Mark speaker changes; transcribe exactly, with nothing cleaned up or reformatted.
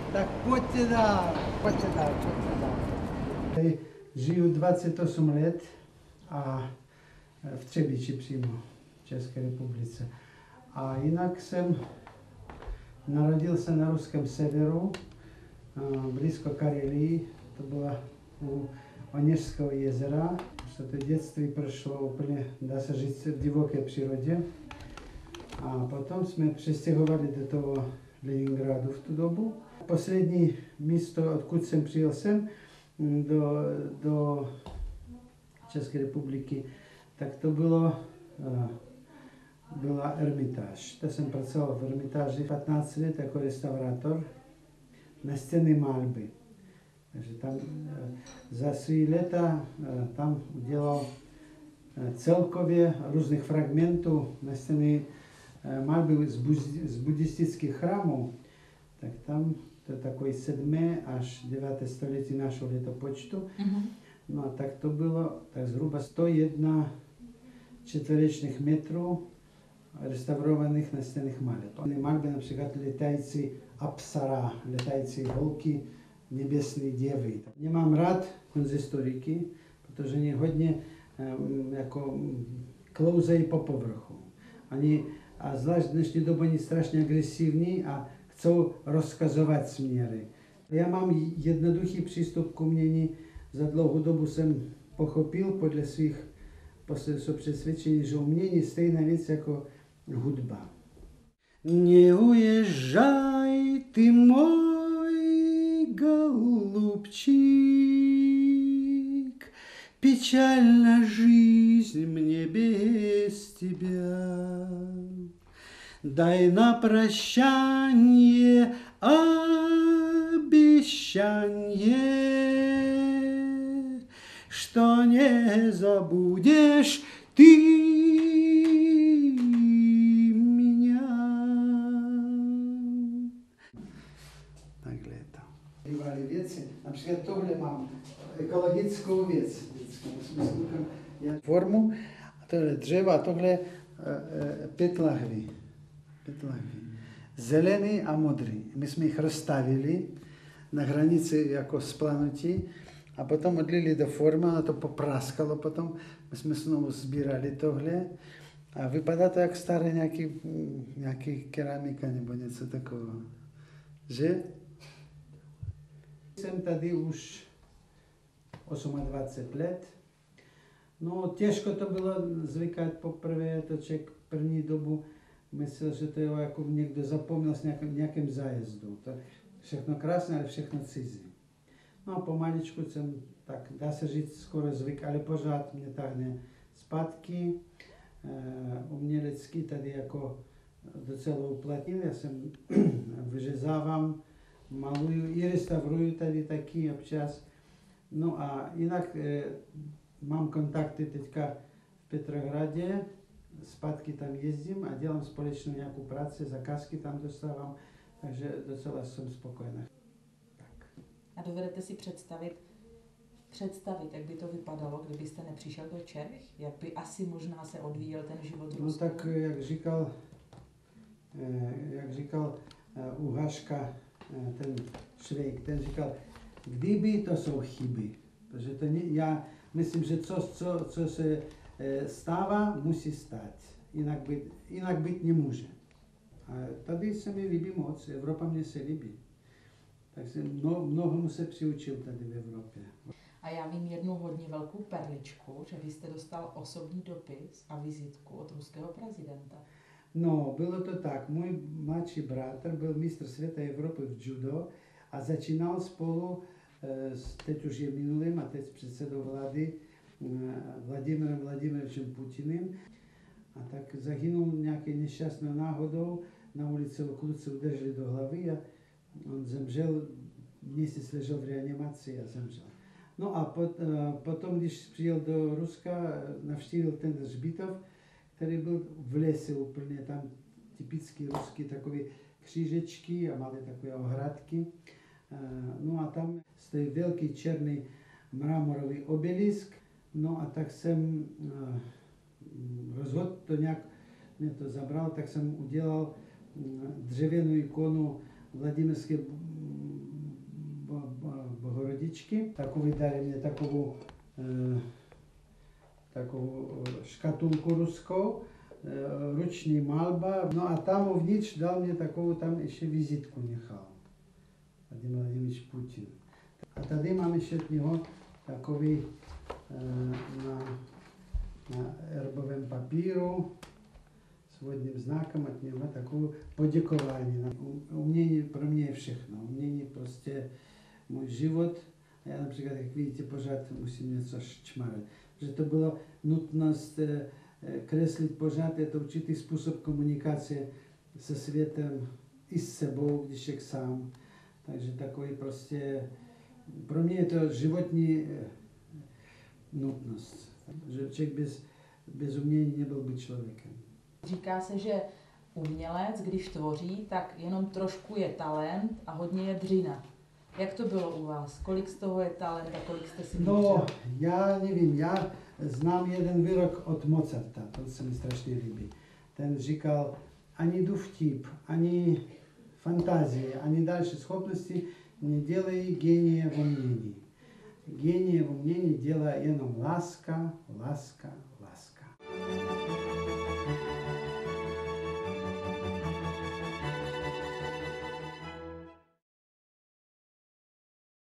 Speaker 1: Tak pojďte dál, pojďte dál, pojďte dál. Tady žiju dvacet osm let a v Třebíči přímo, v České republice. A jinak jsem narodil se na ruském severu, blízko Karelii, to byla u Oněžského jezera. To dětství prošlo úplně, dá se říct, v divoké přírodě. A potom jsme přestěhovali do toho Leningradu v tu dobu. Poslední místo, odkud jsem přijel sem, do, do České republiky, tak to bylo, byla Ermitáž. To jsem pracoval v Ermitáži patnáct let jako restaurátor na stěny malby. Takže tam za svý léta tam udělal celkově různých fragmentů na stěny malby z buddhistických chrámů. Tak tam to je takový sedmé až deváté století našeho letopočtu. Mm-hmm. No a tak to bylo tak zhruba sto jedna čtverečních metrů restaurovaných nastěnných maleb. Malby například letající apsara, letající holky, nebesné děvy. Nemám rád konzistoriky, protože oni hodně um, jako klouzají po povrchu. Oni, a zvlášť v dnešní době, oni strašně agresivní a chcou rozkazovat směry. Já mám jednoduchý přístup k umění. Za dlouhou dobu jsem pochopil podle svých přesvědčení, že umění je stejná věc jako hudba. Neujeżdżaj ty mój голубчик, печальна жизнь мне без тебя. Дай на прощание обещание, что не забудешь ты меня. Takhle je to. Bývaly věci, například tohle mám ekologickou věc. Formu, a tohle dřevo, a tohle pět lahví. Pět lahví. Zelený a modrý. My jsme jich rozstavili na hranici jako splanutí a potom odlili do formy, a to popraskalo potom. My jsme znovu sbírali tohle a vypadá to jak staré nějaký, nějaký keramika nebo něco takového. Že? Jsem tady už dvacet osm let. No, těžko to bylo zvykat poprvé, to člověk první dobu myslel, že to je jako někdo zapomněl s nějakým, nějakým zájezdu. Tak všechno krásné, ale všechno cizí. No a pomaličku jsem, tak dá se říct, skoro zvyk, ale pořád mě tahne zpátky. E, umělecky tady jako docela uplatnil. Já jsem vyřezávám, maluju i restauruju tady taky občas. No a jinak e, mám kontakty teďka v Petrohradě, zpátky tam jezdím a dělám společnou nějakou práci, zakázky tam dostávám, takže docela jsem spokojený. Tak.
Speaker 2: A dovedete si představit, představit, jak by to vypadalo, kdybyste nepřišel do Čech? Jak by asi možná se odvíjel ten život v Rusku?
Speaker 1: No tak, jak říkal, jak říkal u Haška ten Švejk, ten říkal, kdyby to jsou chyby. Protože to ne, já myslím, že co, co, co se stává, musí stát. Jinak být, jinak být nemůže. A tady se mi líbí moc, Evropa mě se líbí. Takže mnoho, mnoho se přiučil tady v Evropě.
Speaker 2: A já vím jednu hodně velkou perličku, že vy jste dostal osobní dopis a vizitku od ruského prezidenta.
Speaker 1: No, bylo to tak. Můj mladší bratr byl mistr světa Evropy v judo a začínal spolu, teď už je minulým a teď předsedou vlády, Vladimirem Vladimirovičem Putinem. A tak zahynul nějaký nešťastnou náhodou, na ulici ho kluci udrželi do hlavy a on zemřel, měsíc ležel v reanimaci a zemřel. No a pot, potom, když přijel do Ruska, navštívil ten hřbitov, který byl v lese úplně, tam typicky ruský takové křížečky a malé takové ohradky. No a tam stojí velký černý mramorový obelisk. No a tak jsem rozhodl to nějak, mě to zabral, tak jsem udělal dřevěnou ikonu Vladimirské Богородички. Takový dali mě takovou, e, takovou škatulku ruskou, e, ruční malba, no a tam uvnitř dal mě takovou, tam ještě vizitku nechal. Vladimir Vladimirovič Putin. A tady mám ještě od něho takový e, na, na erbovém papíru s vodním znakem od něho takovou poděkování. Umění pro mě je všechno. Umění prostě můj život. A já například, jak vidíte, pořád musím něco ščmarat. Že to byla nutnost e, kreslit pořád, je to určitý způsob komunikace se světem i s sebou, když je sám. Takže takový prostě, pro mě je to životní e, nutnost. Že člověk bez, bez umění nebyl by člověkem.
Speaker 2: Říká se, že umělec, když tvoří, tak jenom trošku je talent a hodně je dřina. Jak to bylo u vás? Kolik z toho je talent a kolik jste si
Speaker 1: No,
Speaker 2: vydržel?
Speaker 1: já nevím, já znám jeden výrok od Mozarta, to se mi strašně líbí. Ten říkal, ani důvtip, ani fantazie, ani další schopnosti nedělají genie v umění. Genie v umění dělá jenom láska, láska, láska.